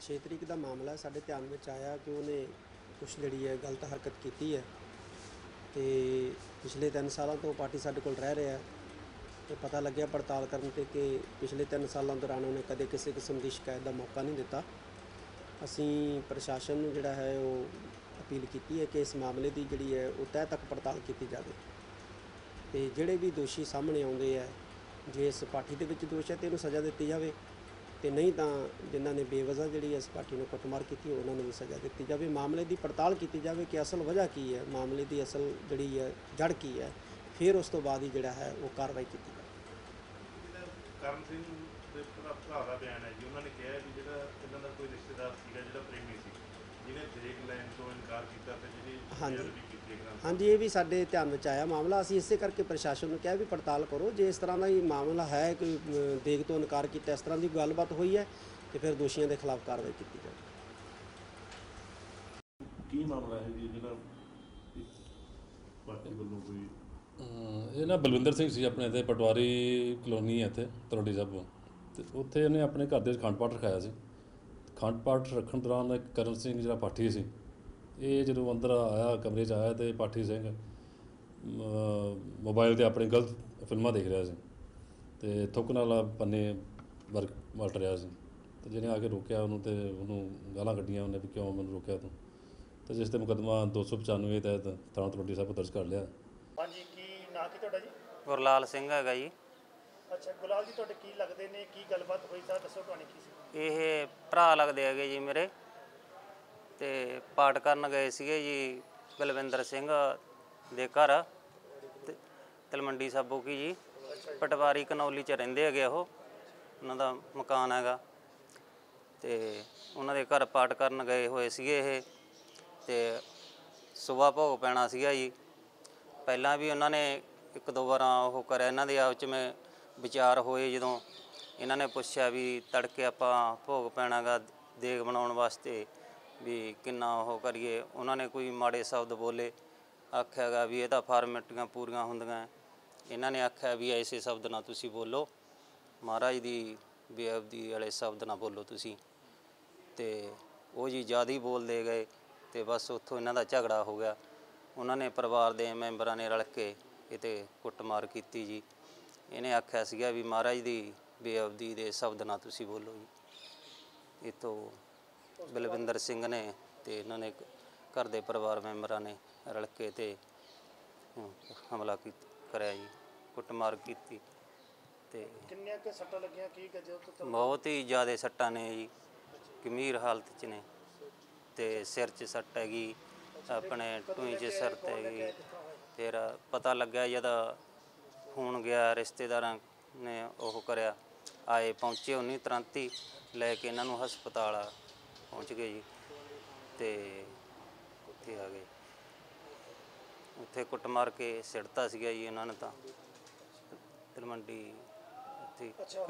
6 ਤਰੀਕ ਦਾ ਮਾਮਲਾ ਸਾਡੇ ਧਿਆਨ ਵਿੱਚ ਆਇਆ ਕਿ ਉਹਨੇ ਕੁਛ ਜਿਹੜੀ ਹੈ ਗਲਤ ਹਰਕਤ ਕੀਤੀ ਹੈ ਅਤੇ ਪਿਛਲੇ 3 ਸਾਲਾਂ ਤੋਂ ਪਾਰਟੀ ਸਾਡੇ ਕੋਲ ਰਹਿ ਰਿਹਾ ਅਤੇ ਪਤਾ ਲੱਗਿਆ ਪੜਤਾਲ ਕਰਨ 'ਤੇ ਕਿ ਪਿਛਲੇ 3 ਸਾਲਾਂ ਦੌਰਾਨ ਉਹਨੇ ਕਦੇ ਕਿਸੇ ਕਿਸਮ ਦੀ ਸ਼ਿਕਾਇਤ ਦਾ ਮੌਕਾ ਨਹੀਂ ਦਿੱਤਾ। ਅਸੀਂ ਪ੍ਰਸ਼ਾਸਨ ਨੂੰ ਜਿਹੜਾ ਹੈ ਉਹ ਅਪੀਲ ਕੀਤੀ ਹੈ ਕਿ ਇਸ ਮਾਮਲੇ ਦੀ ਜਿਹੜੀ ਹੈ ਉਹ ਤਹਿ ਤੱਕ ਪੜਤਾਲ ਕੀਤੀ ਜਾਵੇ ਅਤੇ ਜਿਹੜੇ ਵੀ ਦੋਸ਼ੀ ਸਾਹਮਣੇ ਆਉਂਦੇ ਹੈ, ਜੇ ਇਸ ਪਾਰਟੀ ਦੇ ਵਿੱਚ ਦੋਸ਼ ਹੈ ਤਾਂ ਇਹਨੂੰ ਸਜ਼ਾ ਦਿੱਤੀ ਜਾਵੇ ਅਤੇ ਨਹੀਂ ਤਾਂ ਜਿਨ੍ਹਾਂ ਨੇ ਬੇਵਜ੍ਹਾ ਜਿਹੜੀ ਇਸ ਪਾਰਟੀ ਨੂੰ ਕੁੱਟਮਾਰ ਕੀਤੀ ਉਹਨਾਂ ਨੂੰ ਵੀ ਸਜ਼ਾ ਦਿੱਤੀ ਜਾਵੇ। ਮਾਮਲੇ ਦੀ ਪੜਤਾਲ ਕੀਤੀ ਜਾਵੇ ਕਿ ਅਸਲ ਵਜ੍ਹਾ ਕੀ ਹੈ, ਮਾਮਲੇ ਦੀ ਅਸਲ ਜਿਹੜੀ ਹੈ ਜੜ ਕੀ ਹੈ, ਫਿਰ ਉਸ ਤੋਂ ਬਾਅਦ ਹੀ ਜਿਹੜਾ ਹੈ ਉਹ ਕਾਰਵਾਈ ਕੀਤੀ ਜਾਵੇ। ਕਰਨ ਸਿੰਘ ਦੇ ਭਰਾ ਦਾ ਬਿਆਨ ਹੈ ਜੀ, ਉਹਨਾਂ ਨੇ ਕਿਹਾ ਵੀ ਜਿਹੜਾ ਇਹਨਾਂ ਦਾ ਕੋਈ ਰਿਸ਼ਤੇਦਾਰ ਸੀਗਾ ਜਿਹੜਾ ਪ੍ਰੇਮੀ ਸੀ, ਜਿਹਨੇ ਦੇਖ ਲੈਣ ਤੋਂ ਇਨਕਾਰ ਕੀਤਾ ਤੇ ਜਿਹੜੀ ਹਾਂਜੀ, ਇਹ ਵੀ ਸਾਡੇ ਧਿਆਨ ਵਿੱਚ ਆਇਆ ਮਾਮਲਾ। ਅਸੀਂ ਇਸੇ ਕਰਕੇ ਪ੍ਰਸ਼ਾਸਨ ਨੂੰ ਕਿਹਾ ਵੀ ਪੜਤਾਲ ਕਰੋ, ਜੇ ਇਸ ਤਰ੍ਹਾਂ ਦਾ ਹੀ ਮਾਮਲਾ ਹੈ ਕਿ ਦੇਖ ਤੋਂ ਇਨਕਾਰ ਕੀਤਾ, ਇਸ ਤਰ੍ਹਾਂ ਦੀ ਗੱਲਬਾਤ ਹੋਈ ਹੈ ਤੇ ਫਿਰ ਦੋਸ਼ੀਆਂ ਦੇ ਖਿਲਾਫ ਕਾਰਵਾਈ ਕੀਤੀ ਜਾਵੇ। ਕੀ ਮਾਮਲਾ ਹੈ ਜੀ ਜਿਹੜਾ ਪਾਰਟੀ ਵੱਲੋਂ ਕੋਈ ਇਹ ਨਾ ਬਲਵਿੰਦਰ ਸਿੰਘ ਸੀ, ਆਪਣੇ ਇੱਥੇ ਪਟਵਾਰੀ ਕਲੋਨੀ ਹੈ ਇੱਥੇ ਤਲਵੰਡੀ ਸਾਬੋ, ਅਤੇ ਉੱਥੇ ਉਹਨੇ ਆਪਣੇ ਘਰ ਦੇ ਵਿੱਚ ਅਖੰਡ ਪਾਠ ਰਖਾਇਆ ਸੀ। ਅਖੰਡ ਪਾਠ ਰੱਖਣ ਦੌਰਾਨ ਇੱਕ ਕਰਨ ਸਿੰਘ ਜਿਹੜਾ ਪਾਠੀ ਸੀ, ਇਹ ਜਦੋਂ ਅੰਦਰ ਆਇਆ, ਕਮਰੇ 'ਚ ਆਇਆ, ਅਤੇ ਪਾਠੀ ਸਿੰਘ ਮੋਬਾਈਲ 'ਤੇ ਆਪਣੀ ਗਲਤ ਫਿਲਮਾਂ ਦੇਖ ਰਿਹਾ ਸੀ ਅਤੇ ਥੁੱਕ ਨਾਲ ਪੰਨੇ ਵਰਤ ਰਿਹਾ ਸੀ। ਅਤੇ ਜਿਹਨੇ ਆ ਕੇ ਰੋਕਿਆ ਉਹਨੂੰ, ਅਤੇ ਉਹਨੂੰ ਗਾਲਾਂ ਕੱਢੀਆਂ ਉਹਨੇ ਵੀ ਕਿਉਂ ਮੈਨੂੰ ਰੋਕਿਆ ਤੂੰ, ਅਤੇ ਜਿਸ 'ਤੇ ਮੁਕੱਦਮਾ 295 ਤਹਿਤ ਥਾਣਾ ਤਲਵੰਡੀ ਸਾਬੋ ਦਰਜ ਕਰ ਲਿਆ। ਹਾਂਜੀ, ਕੀ ਨਾਂ ਕੀ ਤੁਹਾਡਾ ਜੀ? ਗੁਰਲਾਲ ਸਿੰਘ ਹੈਗਾ ਜੀ। ਅੱਛਾ, ਗੁਰਲਾਲ ਜੀ ਤੁਹਾਡੇ ਕੀ ਲੱਗਦੇ ਨੇ, ਕੀ ਗੱਲਬਾਤ ਹੋਈ ਤਾਂ ਦੱਸੋ ਕਹਾਣੀ ਕੀ ਸੀ? ਇਹ ਭਰਾ ਲੱਗਦੇ ਹੈਗੇ ਜੀ ਮੇਰੇ, ਅਤੇ ਪਾਠ ਕਰਨ ਗਏ ਸੀਗੇ ਜੀ ਬਲਵਿੰਦਰ ਸਿੰਘ ਦੇ ਘਰ ਤਲਵੰਡੀ ਸਾਬੋ ਕੀ ਜੀ, ਪਟਵਾਰੀ ਕਨੌਲੀ 'ਚ ਰਹਿੰਦੇ ਹੈਗੇ ਉਹ, ਉਹਨਾਂ ਦਾ ਮਕਾਨ ਹੈਗਾ, ਅਤੇ ਉਹਨਾਂ ਦੇ ਘਰ ਪਾਠ ਕਰਨ ਗਏ ਹੋਏ ਸੀਗੇ ਇਹ, ਅਤੇ ਸੁਬਾਹ ਭੋਗ ਪੈਣਾ ਸੀਗਾ ਜੀ। ਪਹਿਲਾਂ ਵੀ ਉਹਨਾਂ ਨੇ 1-2 ਵਾਰ ਉਹ ਕਰਿਆ, ਇਹਨਾਂ ਦੇ ਆਪ 'ਚ ਮੈਂ ਵਿਚਾਰ ਹੋਏ, ਜਦੋਂ ਇਹਨਾਂ ਨੇ ਪੁੱਛਿਆ ਵੀ ਤੜਕੇ ਆਪਾਂ ਭੋਗ ਪੈਣਾ ਗਾ ਦੇਗ ਬਣਾਉਣ ਵਾਸਤੇ ਵੀ ਕਿੰਨਾ ਉਹ ਕਰੀਏ, ਉਹਨਾਂ ਨੇ ਕੋਈ ਮਾੜੇ ਸ਼ਬਦ ਬੋਲੇ, ਆਖਿਆ ਗਾ ਵੀ ਇਹ ਤਾਂ ਫਾਰਮੈਲਿਟੀਆਂ ਪੂਰੀਆਂ ਹੁੰਦੀਆਂ। ਇਹਨਾਂ ਨੇ ਆਖਿਆ ਵੀ ਐਸੇ ਸ਼ਬਦ ਨਾ ਤੁਸੀਂ ਬੋਲੋ, ਮਹਾਰਾਜ ਦੀ ਬੇਅਦਬੀ ਵਾਲੇ ਸ਼ਬਦ ਨਾ ਬੋਲੋ ਤੁਸੀਂ, ਅਤੇ ਉਹ ਜੀ ਜ਼ਿਆਦਾ ਹੀ ਬੋਲਦੇ ਗਏ, ਅਤੇ ਬਸ ਉੱਥੋਂ ਇਹਨਾਂ ਦਾ ਝਗੜਾ ਹੋ ਗਿਆ। ਉਹਨਾਂ ਨੇ ਪਰਿਵਾਰ ਦੇ ਮੈਂਬਰਾਂ ਨੇ ਰਲ ਕੇ ਇਹ 'ਤੇ ਕੁੱਟਮਾਰ ਕੀਤੀ ਜੀ। ਇਹਨੇ ਆਖਿਆ ਸੀਗਾ ਵੀ ਮਹਾਰਾਜ ਦੀ ਬੇਅਦਬੀ ਦੇ ਸ਼ਬਦ ਨਾ ਤੁਸੀਂ ਬੋਲੋ ਜੀ। ਇਹ ਤੋਂ ਬਲਵਿੰਦਰ ਸਿੰਘ ਨੇ ਅਤੇ ਇਹਨਾਂ ਨੇ ਘਰ ਦੇ ਪਰਿਵਾਰ ਮੈਂਬਰਾਂ ਨੇ ਰਲ ਕੇ ਅਤੇ ਹਮਲਾ ਕਰਿਆ ਜੀ, ਕੁੱਟਮਾਰ ਕੀਤੀ। ਅਤੇ ਕਿੰਨੀਆਂ ਕੁ ਸੱਟਾਂ ਲੱਗੀਆਂ? ਕੀ ਬਹੁਤ ਹੀ ਜ਼ਿਆਦਾ ਸੱਟਾਂ ਨੇ ਜੀ, ਗੰਭੀਰ ਹਾਲਤ 'ਚ ਨੇ, ਅਤੇ ਸਿਰ 'ਚ ਸੱਟ ਹੈਗੀ, ਆਪਣੇ ਟੂਈ 'ਚ ਸਿਰ 'ਤੇ ਹੈਗੀ। ਫਿਰ ਪਤਾ ਲੱਗਿਆ ਜਦ ਫੋਨ ਗਿਆ, ਰਿਸ਼ਤੇਦਾਰਾਂ ਨੇ ਉਹ ਕਰਿਆ, ਆਏ ਪਹੁੰਚੇ, ਉਹਨੀ ਤੁਰੰਤ ਹੀ ਲੈ ਕੇ ਇਹਨਾਂ ਨੂੰ ਹਸਪਤਾਲ ਪਹੁੰਚ ਗਏ ਜੀ, ਅਤੇ ਉੱਥੇ ਆ ਗਏ, ਉੱਥੇ ਕੁੱਟਮਾਰ ਕੇ ਸਿੱਟਤਾ ਸੀਗਾ ਜੀ ਉਹਨਾਂ ਨੇ ਤਾਂ ਤਲਵੰਡੀ ਉੱਥੇ।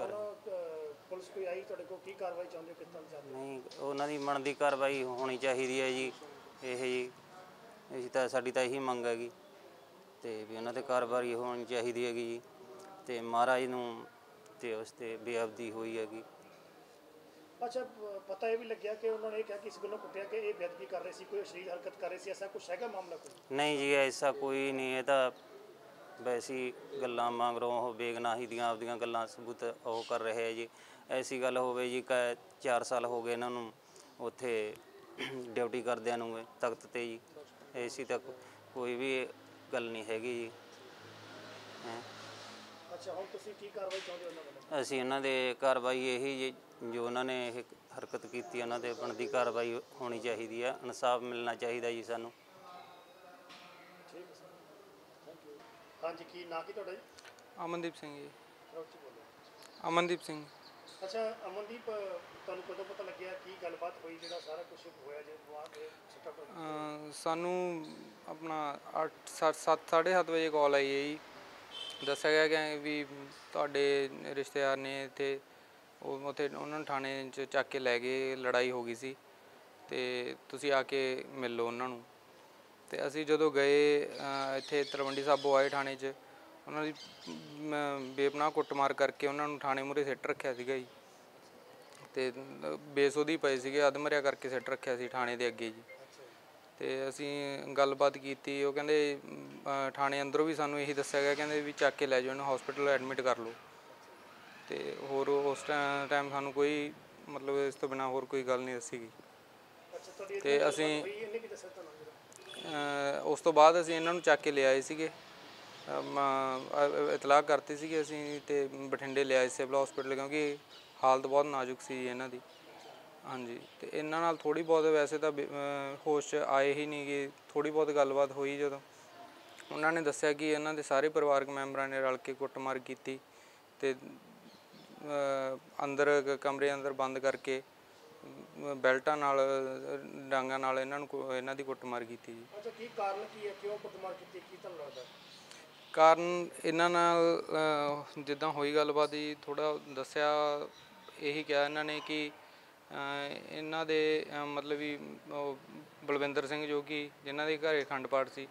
ਪੁਲਿਸ ਕੋਈ ਆਈ ਤੁਹਾਡੇ ਕੋਲ? ਕੀ ਕਾਰਵਾਈ ਚਾਹੁੰਦੇ ਹੋ, ਕਿਸ ਤਰ੍ਹਾਂ ਚਾਹੁੰਦੇ? ਨਹੀਂ, ਉਹਨਾਂ ਦੀ ਬਣਦੀ ਕਾਰਵਾਈ ਹੋਣੀ ਚਾਹੀਦੀ ਹੈ ਜੀ। ਇਹ ਜੀ ਅਸੀਂ ਤਾਂ, ਸਾਡੀ ਤਾਂ ਇਹੀ ਮੰਗ ਹੈਗੀ, ਅਤੇ ਵੀ ਉਹਨਾਂ 'ਤੇ ਕਾਰਵਾਈ ਹੋਣੀ ਚਾਹੀਦੀ ਹੈਗੀ ਜੀ, ਅਤੇ ਮਹਾਰਾਜ ਨੂੰ ਅਤੇ ਉਸ 'ਤੇ ਬੇਅਦਬੀ ਹੋਈ ਹੈਗੀ। ਅੱਛਾ, ਪਤਾ ਇਹ ਵੀ ਲੱਗਿਆ ਕਿ ਉਹਨਾਂ ਨੇ ਇਹ ਕਿਹਾ ਕਿ ਇਸ ਗੱਲੋਂ ਕੁੱਟਿਆ ਕਿ ਇਹ ਬੇਅਦਬੀ ਕਰ ਰਹੇ ਸੀ, ਕੋਈ ਅਸ਼ਲੀਲ ਹਰਕਤ ਕਰ ਰਹੇ ਸੀ, ਐਸਾ ਕੁਛ ਹੈਗਾ ਮਾਮਲਾ ਕੋਈ? ਨਹੀਂ ਜੀ, ਐਸਾ ਕੋਈ ਨਹੀਂ, ਇਹ ਤਾਂ ਵੈਸੀ ਗੱਲਾਂ ਮਗਰੋਂ ਉਹ ਬੇਗੁਨਾਹੀ ਦੀਆਂ ਆਪਦੀਆਂ ਗੱਲਾਂ ਸਬੂਤ ਉਹ ਕਰ ਰਹੇ ਹੈ ਜੀ। ਐਸੀ ਗੱਲ ਹੋਵੇ ਜੀ, 4 ਸਾਲ ਹੋ ਗਏ ਇਹਨਾਂ ਨੂੰ ਉੱਥੇ ਡਿਊਟੀ ਕਰਦਿਆਂ ਨੂੰ ਤਖਤ 'ਤੇ ਜੀ, ਐਸੀ ਤਾਂ ਕੋਈ ਵੀ ਗੱਲ ਨਹੀਂ ਹੈਗੀ ਜੀ। ਅੱਛਾ, ਹੁਣ ਤੁਸੀਂ ਕੀ ਕਾਰਵਾਈ ਚਾਹੁੰਦੇ ਹੋ ਉਹਨਾਂ ਵੱਲੋਂ? ਅਸੀਂ ਉਹਨਾਂ ਦੇ ਕਾਰਵਾਈ ਇਹੀ ਜੀ, ਜੋ ਉਹਨਾਂ ਨੇ ਇਹ ਹਰਕਤ ਕੀਤੀ ਉਹਨਾਂ 'ਤੇ ਬਣਦੀ ਕਾਰਵਾਈ ਹੋਣੀ ਚਾਹੀਦੀ ਹੈ, ਇਨਸਾਫ ਮਿਲਣਾ ਚਾਹੀਦਾ ਜੀ ਸਾਨੂੰ। ਠੀਕ ਹੈ ਸਰ, ਥੈਂਕ ਯੂ। ਹਾਂਜੀ, ਕੀ ਨਾਂ ਕੀ ਤੁਹਾਡਾ ਜੀ? ਅਮਨਦੀਪ ਸਿੰਘ ਜੀ। ਉੱਚੀ ਬੋਲੋ। ਅਮਨਦੀਪ ਸਿੰਘ। ਅੱਛਾ ਅਮਨਦੀਪ, ਤੁਹਾਨੂੰ ਕਦੋਂ ਪਤਾ ਲੱਗਿਆ, ਕੀ ਗੱਲਬਾਤ ਹੋਈ, ਜਿਹੜਾ ਸਾਰਾ ਕੁਛ ਹੋਇਆ ਜੇ ਸਾਨੂੰ ਆਪਣਾ 7:30 ਵਜੇ ਕਾਲ ਆਈ ਹੈ ਜੀ। ਦੱਸਿਆ ਗਿਆ ਕਿ ਵੀ ਤੁਹਾਡੇ ਰਿਸ਼ਤੇਦਾਰ ਨੇ ਇੱਥੇ, ਉਹ ਉੱਥੇ ਉਹਨਾਂ ਨੂੰ ਥਾਣੇ 'ਚ ਚੱਕ ਕੇ ਲੈ ਗਏ, ਲੜਾਈ ਹੋ ਗਈ ਸੀ, ਅਤੇ ਤੁਸੀਂ ਆ ਕੇ ਮਿਲ ਲਓ ਉਹਨਾਂ ਨੂੰ। ਅਤੇ ਅਸੀਂ ਜਦੋਂ ਗਏ ਇੱਥੇ ਤਲਵੰਡੀ ਸਾਬੋ ਆਏ ਥਾਣੇ 'ਚ, ਉਹਨਾਂ ਦੀ ਬੇਪਨਾਹ ਕੁੱਟਮਾਰ ਕਰਕੇ ਉਹਨਾਂ ਨੂੰ ਥਾਣੇ ਮੂਹਰੇ ਸਿੱਟ ਰੱਖਿਆ ਸੀਗਾ ਜੀ। ਤੇ ਬੇਸੁੱਧੀ ਪਏ ਸੀਗੇ, ਅਧਮਰਿਆ ਕਰਕੇ ਸਿੱਟ ਰੱਖਿਆ ਸੀ ਥਾਣੇ ਦੇ ਅੱਗੇ ਜੀ। ਤੇ ਅਸੀਂ ਗੱਲਬਾਤ ਕੀਤੀ, ਉਹ ਕਹਿੰਦੇ ਥਾਣੇ ਅੰਦਰੋਂ ਵੀ ਸਾਨੂੰ ਇਹੀ ਦੱਸਿਆ ਗਿਆ, ਕਹਿੰਦੇ ਵੀ ਚੱਕ ਕੇ ਲੈ ਜਾਓ ਇਹਨੂੰ ਹਸਪੀਟਲ ਐਡਮਿਟ ਕਰ ਲਓ। ਤੇ ਹੋਰ ਉਸ ਟਾਈਮ ਸਾਨੂੰ ਕੋਈ ਮਤਲਬ ਇਸ ਤੋਂ ਬਿਨਾਂ ਹੋਰ ਕੋਈ ਗੱਲ ਨਹੀਂ ਦੱਸੀ ਗਈ। ਤੇ ਅਸੀਂ ਉਸ ਤੋਂ ਬਾਅਦ ਅਸੀਂ ਇਹਨਾਂ ਨੂੰ ਚੱਕ ਕੇ ਲਿਆਏ ਸੀਗੇ, ਇਤਲਾਹ ਕਰਤੀ ਸੀਗੀ ਅਸੀਂ, ਤੇ ਬਠਿੰਡੇ ਲਿਆਏ ਸਿਵਲ ਹਸਪੀਟਲ, ਕਿਉਂਕਿ ਹਾਲਤ ਬਹੁਤ ਨਾਜ਼ੁਕ ਸੀ ਇਹਨਾਂ ਦੀ। ਹਾਂਜੀ, ਤੇ ਇਹਨਾਂ ਨਾਲ ਥੋੜ੍ਹੀ ਬਹੁਤ ਵੈਸੇ ਤਾਂ ਹੋਸ਼ 'ਚ ਆਏ ਹੀ ਨਹੀਂ ਗੇ। ਥੋੜ੍ਹੀ ਬਹੁਤ ਗੱਲਬਾਤ ਹੋਈ ਜਦੋਂ, ਉਹਨਾਂ ਨੇ ਦੱਸਿਆ ਕਿ ਇਹਨਾਂ ਦੇ ਸਾਰੇ ਪਰਿਵਾਰਕ ਮੈਂਬਰਾਂ ਨੇ ਰਲ ਕੇ ਕੁੱਟਮਾਰ ਕੀਤੀ ਤੇ ਅੰਦਰ ਕਮਰੇ ਅੰਦਰ ਬੰਦ ਕਰਕੇ ਬੈਲਟਾਂ ਨਾਲ ਡਾਂਗਾਂ ਨਾਲ ਇਹਨਾਂ ਦੀ ਕੁੱਟਮਾਰ ਕੀਤੀ ਜੀ। ਅੱਛਾ, ਕੀ ਕਾਰਨ ਕੀ ਹੈ, ਕਿਉਂ ਕੁੱਟਮਾਰ ਕੀਤੀ, ਕੀ ਤੁਹਾਨੂੰ ਲੱਗਦਾ? ਕਾਰਨ ਇਹਨਾਂ ਨਾਲ ਜਿੱਦਾਂ ਹੋਈ ਗੱਲਬਾਤ ਜੀ, ਥੋੜ੍ਹਾ ਦੱਸਿਆ, ਇਹੀ ਕਿਹਾ ਇਹਨਾਂ ਨੇ ਕਿ ਇਹਨਾਂ ਦੇ ਮਤਲਬ ਵੀ ਉਹ ਬਲਵਿੰਦਰ ਸਿੰਘ ਜੋ ਕਿ ਜਿਨ੍ਹਾਂ ਦੇ ਘਰੇ ਅਖੰਡ ਪਾਠ ਸੀ,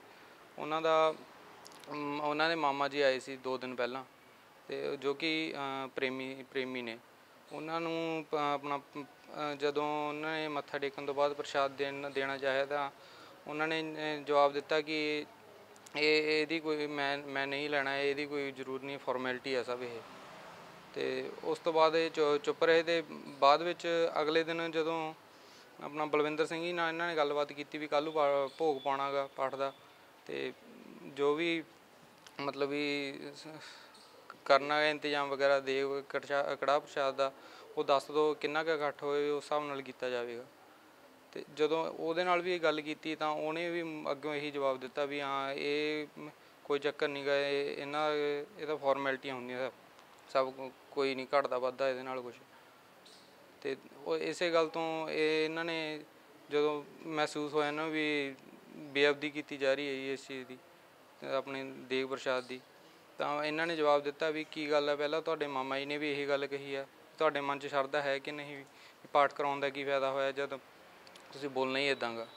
ਉਹਨਾਂ ਦੇ ਮਾਮਾ ਜੀ ਆਏ ਸੀ 2 ਦਿਨ ਪਹਿਲਾਂ, ਤੇ ਜੋ ਕਿ ਪ੍ਰੇਮੀ ਨੇ। ਉਹਨਾਂ ਨੂੰ ਆਪਣਾ ਜਦੋਂ ਉਹਨਾਂ ਨੇ ਮੱਥਾ ਟੇਕਣ ਤੋਂ ਬਾਅਦ ਪ੍ਰਸ਼ਾਦ ਦੇਣਾ ਚਾਹਿਆ ਤਾਂ ਉਹਨਾਂ ਨੇ ਜਵਾਬ ਦਿੱਤਾ ਕਿ ਇਹਦੀ ਕੋਈ ਮੈਂ ਨਹੀਂ ਲੈਣਾ, ਇਹਦੀ ਕੋਈ ਜ਼ਰੂਰਤ ਨਹੀਂ, ਫਾਰਮੈਲਿਟੀ ਹੈ ਸਭ ਇਹ। ਤੇ ਉਸ ਤੋਂ ਬਾਅਦ ਇਹ ਚੁੱਪ ਰਹੇ। ਤੇ ਬਾਅਦ ਵਿੱਚ ਅਗਲੇ ਦਿਨ ਜਦੋਂ ਆਪਣਾ ਬਲਵਿੰਦਰ ਸਿੰਘ ਜੀ ਨਾਲ ਇਹਨਾਂ ਨੇ ਗੱਲਬਾਤ ਕੀਤੀ ਵੀ ਕੱਲ੍ਹ ਨੂੰ ਭੋਗ ਪਾਉਣਾ ਗਾ ਪਾਠ ਦਾ, ਤੇ ਜੋ ਵੀ ਮਤਲਬ ਵੀ ਕਰਨਾ ਹੈ ਇੰਤਜ਼ਾਮ ਵਗੈਰਾ ਦੇ ਕੜਾਹ ਪ੍ਰਸ਼ਾਦ ਦਾ, ਉਹ ਦੱਸ ਦਿਓ ਕਿੰਨਾ ਕੁ ਇਕੱਠ ਹੋਏ, ਉਸ ਹਿਸਾਬ ਨਾਲ ਕੀਤਾ ਜਾਵੇਗਾ। ਤੇ ਜਦੋਂ ਉਹਦੇ ਨਾਲ ਵੀ ਇਹ ਗੱਲ ਕੀਤੀ ਤਾਂ ਉਹਨੇ ਵੀ ਅੱਗੋਂ ਇਹੀ ਜਵਾਬ ਦਿੱਤਾ ਵੀ ਹਾਂ ਇਹ ਕੋਈ ਚੱਕਰ ਨਹੀਂ ਗਾ, ਇਹ ਤਾਂ ਫਾਰਮੈਲਿਟੀਆਂ ਹੁੰਦੀਆਂ, ਸਭ ਕੋਈ ਨਹੀਂ ਘਟਦਾ ਵੱਧਦਾ ਇਹਦੇ ਨਾਲ ਕੁਛ। ਤੇ ਉਹ ਇਸੇ ਗੱਲ ਤੋਂ ਇਹਨਾਂ ਨੇ ਜਦੋਂ ਮਹਿਸੂਸ ਹੋਇਆ ਨਾ ਵੀ ਬੇਅਦਬੀ ਕੀਤੀ ਜਾ ਰਹੀ ਹੈ ਜੀ ਇਸ ਚੀਜ਼ ਦੀ, ਆਪਣੇ ਦੇਗ ਪ੍ਰਸ਼ਾਦ ਦੀ, ਤਾਂ ਇਹਨਾਂ ਨੇ ਜਵਾਬ ਦਿੱਤਾ ਵੀ ਕੀ ਗੱਲ ਹੈ, ਪਹਿਲਾਂ ਤੁਹਾਡੇ ਮਾਮਾ ਜੀ ਨੇ ਵੀ ਇਹੀ ਗੱਲ ਕਹੀ ਆ, ਤੁਹਾਡੇ ਮਨ 'ਚ ਸ਼ਰਧਾ ਹੈ ਕਿ ਨਹੀਂ ਵੀ ਪਾਠ ਕਰਾਉਣ ਦਾ ਕੀ ਫਾਇਦਾ ਹੋਇਆ ਜਦ ਤੁਸੀਂ ਬੋਲਣਾ ਹੀ ਇੱਦਾਂ ਗਾ।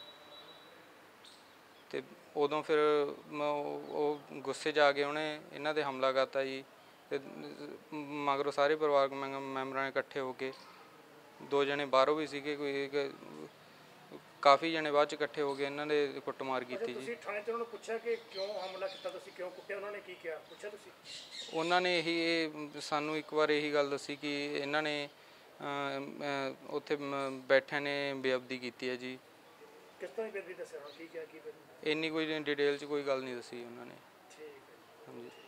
ਤੇ ਉਦੋਂ ਫਿਰ ਉਹ ਗੁੱਸੇ 'ਚ ਆ ਕੇ ਉਹਨੇ ਇਹਨਾਂ 'ਤੇ ਹਮਲਾ ਕਰਤਾ ਜੀ। ਤੇ ਮਗਰੋਂ ਸਾਰੇ ਪਰਿਵਾਰਕ ਮੈਂਬਰਾਂ ਨੇ ਇਕੱਠੇ ਹੋ ਕੇ, 2 ਜਣੇ ਬਾਹਰੋਂ ਵੀ ਸੀਗੇ, ਕੋਈ ਕਾਫੀ ਜਣੇ ਬਾਅਦ 'ਚ ਇਕੱਠੇ ਹੋ ਕੇ ਇਹਨਾਂ ਦੇ ਕੁੱਟਮਾਰ ਕੀਤੀ ਜੀ। ਤੁਸੀਂ ਥਾਣੇ 'ਤੇ ਉਹਨਾਂ ਨੂੰ ਪੁੱਛਿਆ ਕਿ ਕਿਉਂ ਹਮਲਾ ਕੀਤਾ, ਤੁਸੀਂ ਕਿਉਂ ਕੁੱਟਿਆ, ਉਹਨਾਂ ਨੇ ਕੀ ਕਿਹਾ, ਪੁੱਛਿਆ ਤੁਸੀਂ? ਉਹਨਾਂ ਨੇ ਇਹ ਸਾਨੂੰ ਇੱਕ ਵਾਰ ਇਹੀ ਗੱਲ ਦੱਸੀ ਕਿ ਇਹਨਾਂ ਨੇ ਉੱਥੇ ਬੈਠਿਆਂ ਨੇ ਬੇਅਦਬੀ ਕੀਤੀ ਹੈ ਜੀ। ਕਿਸ ਤਰ੍ਹਾਂ ਦੀ ਬੇਅਦਬੀ ਦੱਸਿਆ, ਕੀ ਕਿਹਾ, ਕੀ ਬੇਅਦਬੀ? ਇੰਨੀ ਕੋਈ ਡਿਟੇਲ 'ਚ ਕੋਈ ਗੱਲ ਨਹੀਂ ਦੱਸੀ ਉਹਨਾਂ ਨੇ। ਠੀਕ ਹੈ। ਹਾਂਜੀ।